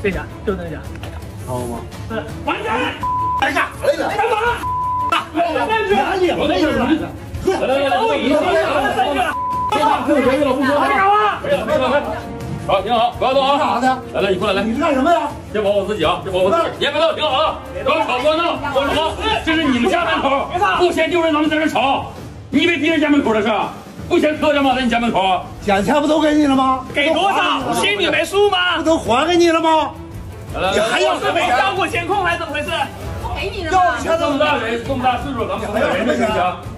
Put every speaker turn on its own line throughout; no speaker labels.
这家就那家，
好吗？
完全
干啥来了？
干嘛？
哪里有那个来的？
来，都已经拿了3个，
不可以了，不说
干嘛？
好，挺好，不要动啊！
干啥的？
来，你过来，来，
你是干什么呀？
先保我自己啊，先保我自己。别别动，挺好啊！不要吵，不要闹，说什么？这是你们家门口，不嫌丢人，咱们在这吵。你以为别人家门口的事？不嫌磕碜吗？在你家门口，
捡钱不都给你了吗？
给多少？心里没数吗？
不都还给你了吗？你还要
是没交过监控还是怎么回事？
给你的
要钱
这么大人，这么大岁数，咱们还要什么钱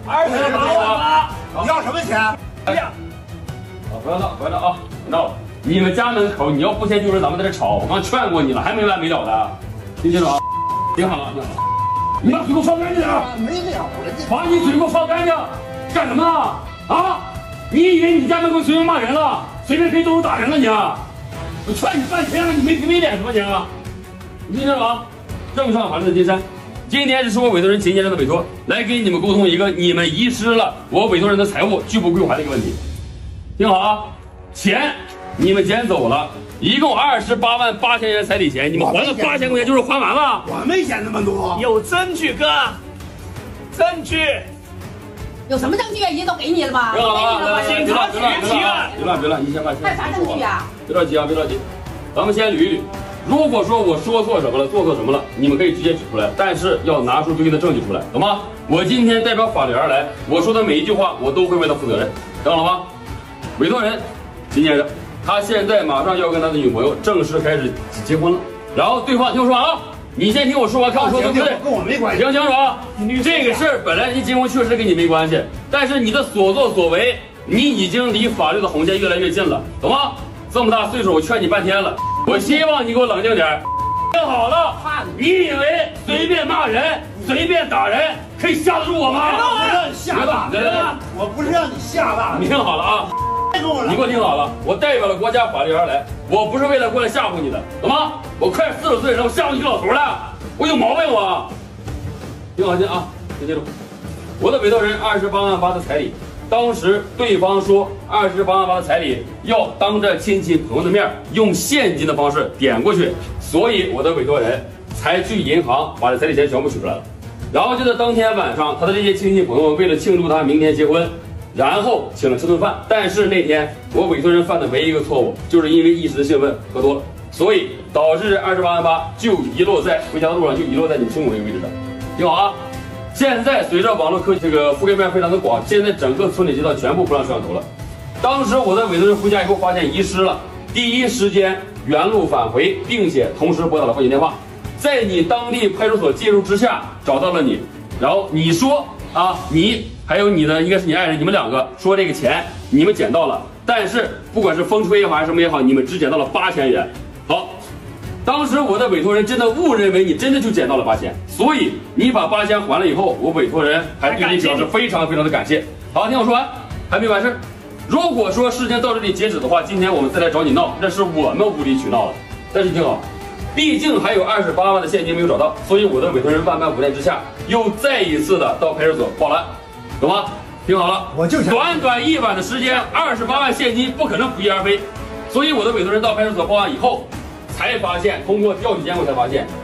？28万，
你要什么钱？
哎呀，
不要闹，不要闹啊！闹！你们家门口，你要不嫌丢人，咱们在这吵。我刚劝过你了，还没完没了的，听清楚啊！听好了，听好了，你把嘴给我放干净点！
没了了，
把你嘴给我放干净！干什么呢？啊！你以为你家门口随便骂人了，随便可以动手打人了你？我劝你半天了，你没皮没脸什么你？你听着啊！正上法律的金山，今天是我委托人秦先生的委托，来给你们沟通一个你们遗失了我委托人的财物拒不归还的一个问题。听好啊，钱你们捡走了，一共28万8千元彩礼钱，你们还了8000块钱就是还完了。
我没捡那么多。
有证据哥，证据。
有什么证据啊？已经都给你了吧？
别了啊！
警察局提了。
别乱，你先把
还有啥证据啊？
别着急啊，别着急，咱们先捋一捋。如果说我说错什么了，做错什么了，你们可以直接指出来，但是要拿出对应的证据出来，懂吗？我今天代表法律而来，我说的每一句话我都会为他负责任，听好了吗？委托人秦先生，他现在马上要跟他的女朋友正式开始结婚了，然后对方听我说完啊，你先听我说完，看我说对不对？
跟我没关系。
听清楚啊！这个事儿本来你结婚确实跟你没关系，但是你的所作所为，你已经离法律的红线越来越近了，懂吗？这么大岁数，我劝你半天了，我希望你给我冷静点。听好了，你以为随便骂人、随便打人可以吓得住我吗？
我不让你吓大，我不是让你吓大。
你听好了啊！你给我听好了，我代表了国家法律而来，我不是为了过来吓唬你的，懂吗？我快40岁了，我吓唬你个老头了，我有毛病我？听好听啊，听清楚，我的委托人28万8的彩礼，当时对方说28万8的彩礼要当着亲戚朋友的面用现金的方式点过去，所以我的委托人才去银行把这彩礼钱全部取出来了。然后就在当天晚上，他的这些亲戚朋友为了庆祝他明天结婚，然后请了吃顿饭。但是那天我委托人犯的唯一一个错误，就是因为一时的兴奋喝多了，所以导致28万8就遗落在回家的路上，就遗落在你们胸口这个位置上。听好啊！现在随着网络科技这个覆盖面非常的广，现在整个村里街道全部不让摄像头了。当时我的委托人回家以后发现遗失了，第一时间原路返回，并且同时拨打了报警电话，在你当地派出所介入之下找到了你，然后你说啊，你还有你的应该是你爱人，你们两个说这个钱你们捡到了，但是不管是风吹也好还是什么也好，你们只捡到了8000元。好。当时我的委托人真的误认为你真的就捡到了8000，所以你把8000还了以后，我委托人还对你表示非常非常的感谢。好，听我说完，还没完事。如果说事情到这里截止的话，今天我们再来找你闹，那是我们无理取闹了。但是听好，毕竟还有28万的现金没有找到，所以我的委托人万般无奈之下，又再一次的到派出所报了案，懂吗？听好了，
我就想
短短1晚的时间，28万现金不可能不翼而飞，所以我的委托人到派出所报案以后。才发现，通过调取监控才发现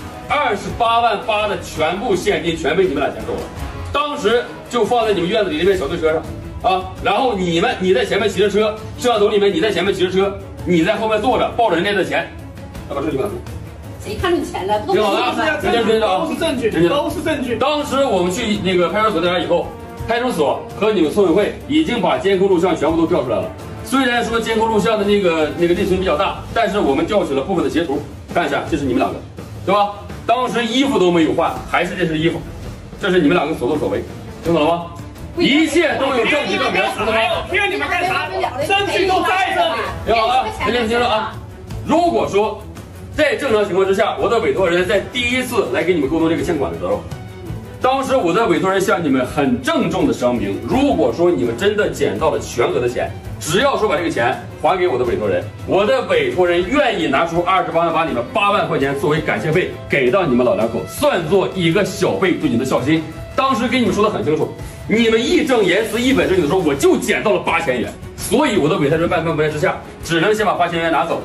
，28万8的全部现金全被你们俩捡走了。当时就放在你们院子里那边小推车上啊，然后你在前面骑着车，摄像头里面你在前面骑着车，你在后面坐着抱着人家的钱，要把证据拿出。
谁看着钱了？
听好了，听着啊，
都是证据，都是证据。
当时我们去那个派出所调查以后，派出所和你们村委会已经把监控录像全部都调出来了。虽然说监控录像的那个内存比较大，但是我们调取了部分的截图，看一下，这是你们两个，对吧？当时衣服都没有换，还是这身衣服，这是你们两个所作所为，听懂了吗？一切都有证据证明，知道吗？
骗你们干啥？证据都在这里。
听好了，听了啊！如果说在正常情况之下，我的委托人在第一次来给你们沟通这个欠款的时候，当时我的委托人向你们很郑重的声明，如果说你们真的捡到了全额的钱，只要说把这个钱还给我的委托人，我的委托人愿意拿出28万8里面8万块钱作为感谢费给到你们老两口，算作一个小辈对你的孝心。当时跟你们说的很清楚，你们义正言辞一本正经的说我就捡到了8000元，所以我的委托人万般无奈之下，只能先把8000元拿走，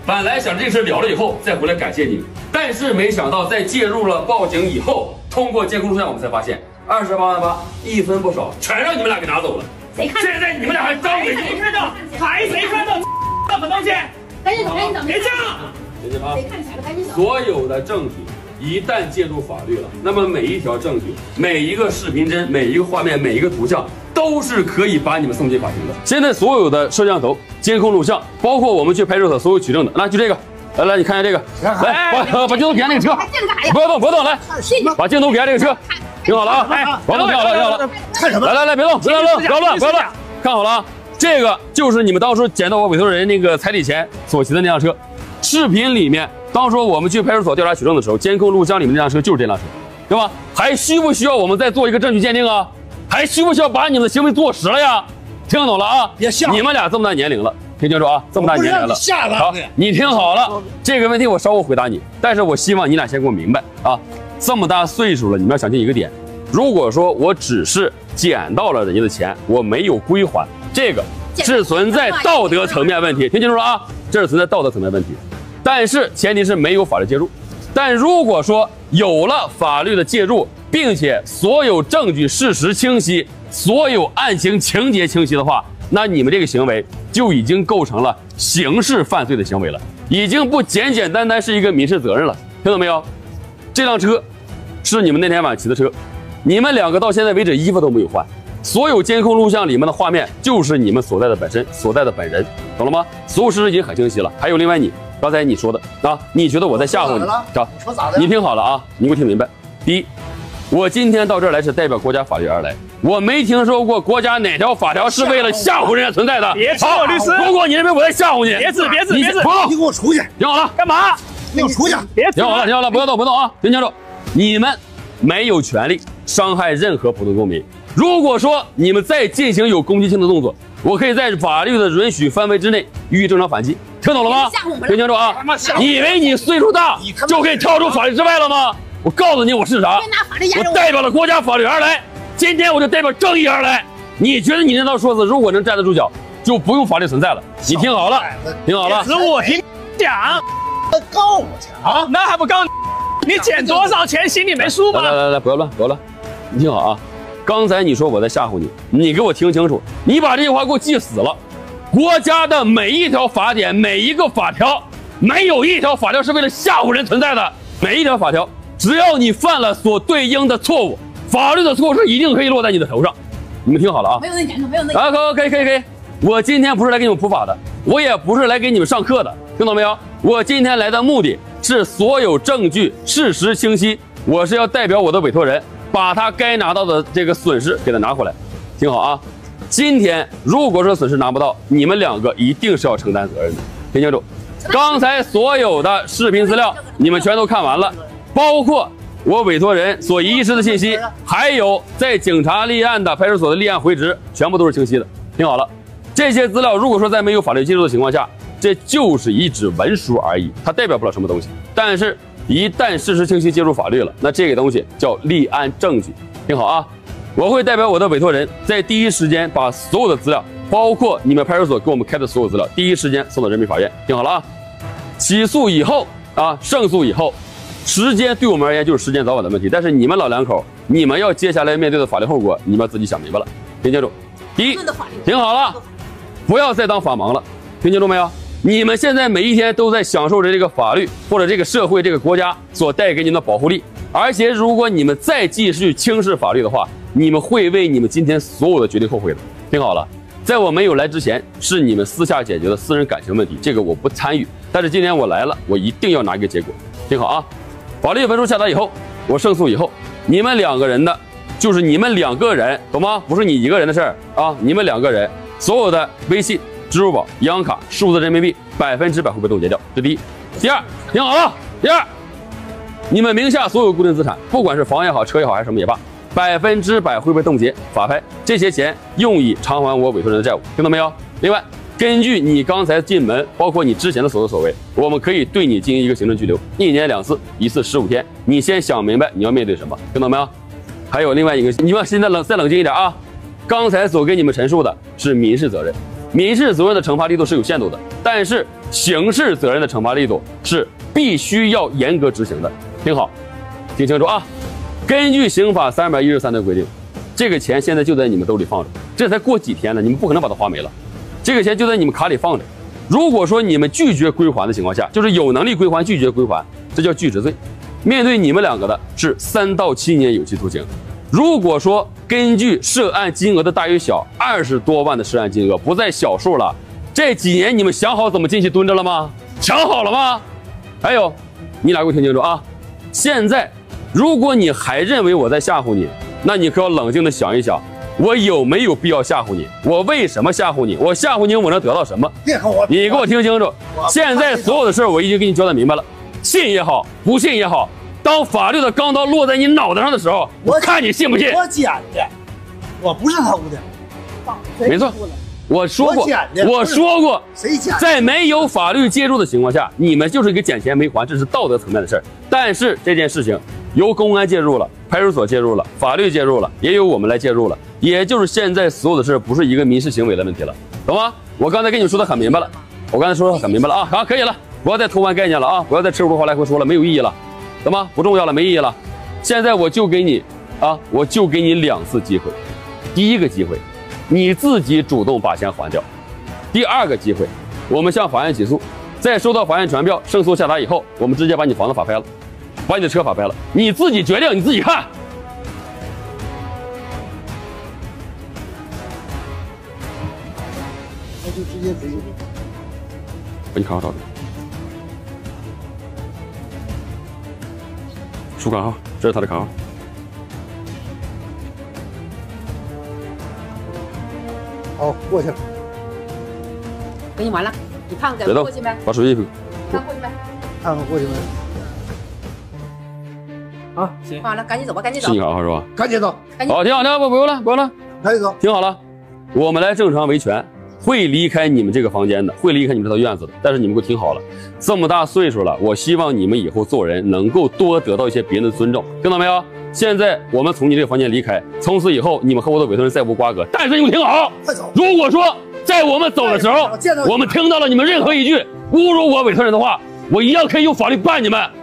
本来想这事了了以后再回来感谢你，但是没想到在介入了报警以后，通过监控录像我们才发现28万8，一分不少，全让你们俩给拿走了。
谁看？
现在你们俩还张嘴
谁看到？还谁看到什么东西？
赶紧走，赶紧走！
别这样！
听见吗？
谁看钱了？赶紧走！
所有的证据一旦介入法律了，那么每一条证据、每一个视频帧、每一个画面、每一个图像，都是可以把你们送进法庭的。现在所有的摄像头、监控录像，包括我们去派出所所有取证的，来就这个，来你看一下这个，来把镜头给俺那个车，不要动不要动，来把镜头给俺这个车，听好了啊，别动，听好了听好了，
看什么？
来别动，不要乱，看好了啊，这个就是你们当初捡到我委托人那个彩礼钱所骑的那辆车，视频里面。当初我们去派出所调查取证的时候，监控录像里面那辆车就是这辆车，对吧？还需不需要我们再做一个证据鉴定啊？还需不需要把你们的行为坐实了呀？听懂了啊？别吓！你们俩这么大年龄了，听清楚啊！这么大年龄了，好，你听好了，这个问题我稍后回答你，但是我希望你俩先给我明白啊！这么大岁数了，你们要想清一个点，如果说我只是捡到了人家的钱，我没有归还，这个是存在道德层面问题，听清楚了啊？这是存在道德层面问题。但是前提是没有法律介入，但如果说有了法律的介入，并且所有证据事实清晰，所有案情情节清晰的话，那你们这个行为就已经构成了刑事犯罪的行为了，已经不简简单单是一个民事责任了，听懂没有？这辆车是你们那天晚上骑的车，你们两个到现在为止衣服都没有换，所有监控录像里面的画面就是你们所在的本身所在的本人，懂了吗？所有事实已经很清晰了。还有另外你刚才你说的啊，你觉得我在吓唬你？
说咋的？
你听好了啊，你给我听明白。第一，我今天到这儿来是代表国家法律而来，我没听说过国家哪条法条是为了吓唬人家存在的。
别指我律师！
如果你认为我在吓唬你，
别指！
你给我出去！
听好了，
干嘛？
你给我出去！
别
听好了，不要动啊！听清楚，你们没有权利伤害任何普通公民。如果说你们再进行有攻击性的动作，我可以在法律的允许范围之内予以正常反击，听懂了吗？听清楚啊！你以为你岁数大就可以跳出法律之外了吗？我告诉你我是啥，我代表了国家法律而来，今天我就代表正义而来。你觉得你那套说辞如果能站得住脚，就不用法律存在了。你听好了，听好了，
指我听讲，
告我去啊！
那还不告你？你捡多少钱心里没数吗？
来，不要乱，你听好啊！刚才你说我在吓唬你，你给我听清楚，你把这句话给我记死了。国家的每一条法典，每一个法条，没有一条法条是为了吓唬人存在的。每一条法条，只要你犯了所对应的错误，法律的措施一定可以落在你的头上。你们听好了啊！
没有那严重，没有那严
重。可以。我今天不是来给你们普法的，我也不是来给你们上课的，听懂没有？我今天来的目的是所有证据事实清晰，我是要代表我的委托人，把他该拿到的这个损失给他拿回来。听好啊！今天如果说损失拿不到，你们两个一定是要承担责任的，听清楚。刚才所有的视频资料你们全都看完了，包括我委托人所遗失的信息，还有在警察立案的派出所的立案回执，全部都是清晰的。听好了，这些资料如果说在没有法律介入的情况下，这就是一纸文书而已，它代表不了什么东西。但是一旦事实清晰介入法律了，那这个东西叫立案证据。听好啊！我会代表我的委托人，在第一时间把所有的资料，包括你们派出所给我们开的所有资料，第一时间送到人民法院。听好了啊！起诉以后啊，胜诉以后，时间对我们而言就是时间早晚的问题。但是你们老两口，你们要接下来面对的法律后果，你们要自己想明白了。听清楚。第一，听好了，不要再当法盲了。听清楚没有？你们现在每一天都在享受着这个法律或者这个社会、这个国家所带给你们的保护力。而且，如果你们再继续轻视法律的话，你们会为你们今天所有的决定后悔的。听好了，在我没有来之前，是你们私下解决的私人感情问题，这个我不参与。但是今天我来了，我一定要拿一个结果。听好啊！法律文书下达以后，我胜诉以后，你们两个人的，就是你们两个人，懂吗？不是你一个人的事儿啊！你们两个人所有的微信、支付宝、银行卡、数字人民币100%会被冻结掉，这第一。第二，听好了，第二，你们名下所有固定资产，不管是房也好，车也好，还是什么也罢，100%会被冻结法拍，这些钱用以偿还我委托人的债务，听到没有？另外，根据你刚才进门，包括你之前的所作所为，我们可以对你进行一个行政拘留，1年2次，一次15天。你先想明白你要面对什么，听到没有？还有另外一个，你们现在再冷静一点啊！刚才所给你们陈述的是民事责任， 民事责任的惩罚力度是有限度的，但是刑事责任的惩罚力度是必须要严格执行的。听好，听清楚啊！根据刑法313的规定，这个钱现在就在你们兜里放着，这才过几天呢，你们不可能把它花没了，这个钱就在你们卡里放着。如果说你们拒绝归还的情况下，就是有能力归还拒绝归还，这叫拒执罪。面对你们两个的是3到7年有期徒刑。如果说根据涉案金额的大与小，20多万的涉案金额不在小数了，这几年你们想好怎么进去蹲着了吗？想好了吗？还有，你俩给我听清楚啊！现在，如果你还认为我在吓唬你，那你可要冷静的想一想，我有没有必要吓唬你？我为什么吓唬你？我吓唬你，我能得到什么？你给我听清楚！现在所有的事儿我已经给你交代明白了，信也好，不信也好。当法律的钢刀落在你脑袋上的时候，我看你信不信？
我捡的，我不是偷的。
没错，我说过，我说过，在没有法律介入的情况下，你们就是一个捡钱没还，这是道德层面的事儿。但是这件事情由公安介入了，派出所介入了，法律介入了，也有我们来介入了。也就是现在所有的事不是一个民事行为的问题了，懂吗？我刚才跟你们说的很明白了，啊，好，可以了，不要再偷换概念了啊，不要再吃葫芦话来回说了，没有意义了。怎么不重要了？没意义了。现在我就给你2次机会。第一个机会，你自己主动把钱还掉；第二个机会，我们向法院起诉，在收到法院传票、胜诉下达以后，我们直接把你房子法拍了，把你的车法拍了，你自己决定，你自己看。
那就直接执行。
给你看好照片。输卡号，这是他的卡号。
好，过去了。
给你完了，你看看过去没？
把手机
看过去没？
看看过去没？啊，
行，完了，赶紧走吧，赶紧走。
是你卡号是吧？
赶紧走。
好，停好，不用了，
赶紧走。
听好了，我们来正常维权。会离开你们这个房间的，会离开你们这套院子的。但是你们给我听好了，这么大岁数了，我希望你们以后做人能够多得到一些别人的尊重，听到没有？现在我们从你这个房间离开，从此以后你们和我的委托人再无瓜葛。但是你们听好，如果说在我们走的时候，我们听到了你们任何一句侮辱我委托人的话，我一样可以用法律办你们。